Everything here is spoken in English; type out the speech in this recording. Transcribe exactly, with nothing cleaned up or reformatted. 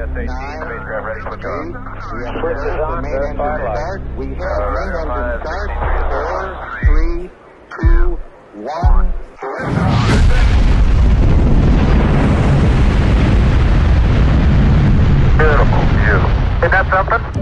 nine, eight, we have reserved for main engine start. We have main engine start. Four, three, two, one. Beautiful, beautiful. Isn't that something?